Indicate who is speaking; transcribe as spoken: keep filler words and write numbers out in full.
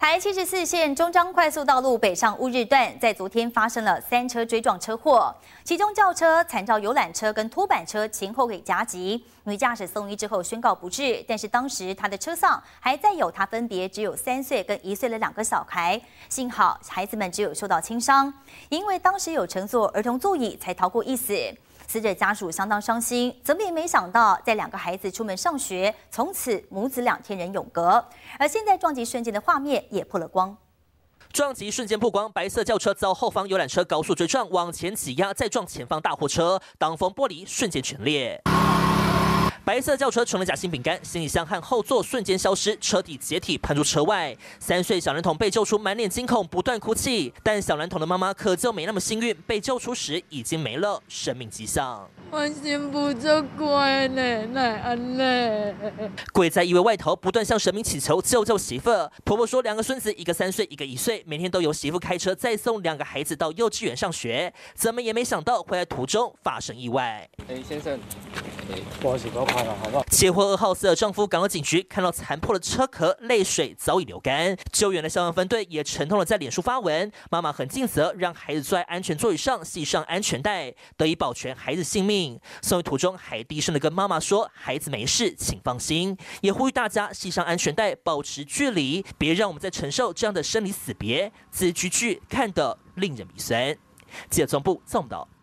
Speaker 1: 台七十四线中彰快速道路北上乌日段，在昨天发生了三车追撞车祸，其中轿车惨遭游览车跟拖板车前后给夹击，女驾驶送医之后宣告不治，但是当时她的车上还载有她分别只有三岁跟一岁的两个小孩，幸好孩子们只有受到轻伤，因为当时有乘坐儿童座椅才逃过一死。 死者家属相当伤心，怎么也没想到，在两个孩子出门上学，从此母子俩天人永隔。而现在撞击瞬间的画面也破了光。
Speaker 2: 撞击瞬间曝光，白色轿车遭后方游览车高速追撞，往前挤压，再撞前方大货车，挡风玻璃瞬间全裂。 白色轿车成了夹心饼干，行李箱和后座瞬间消失，车底解体喷出车外。三岁小男童被救出，满脸惊恐，不断哭泣。但小男童的妈妈可就没那么幸运，被救出时已经没了生命迹象。
Speaker 3: 我心不足怪呢，奈安呢？
Speaker 2: 跪在衣柜外头，不断向神明祈求救救媳妇。婆婆说，两个孙子，一个三岁，一个一岁，每天都由媳妇开车再送两个孩子到幼稚园上学，怎么也没想到会在途中发生意外。
Speaker 4: 哎，先生。 不好意思，不要拍了，好不好？
Speaker 2: 结婚二号死的丈夫赶到警局，看到残破的车壳，泪水早已流干。救援的消防分队也沉痛的在脸书发文，妈妈很尽责，让孩子坐在安全座椅上，系上安全带，得以保全孩子性命。送医途中还低声的跟妈妈说：“孩子没事，请放心。”也呼吁大家系上安全带，保持距离，别让我们再承受这样的生离死别。字句句看得令人鼻酸。记者总部宋导。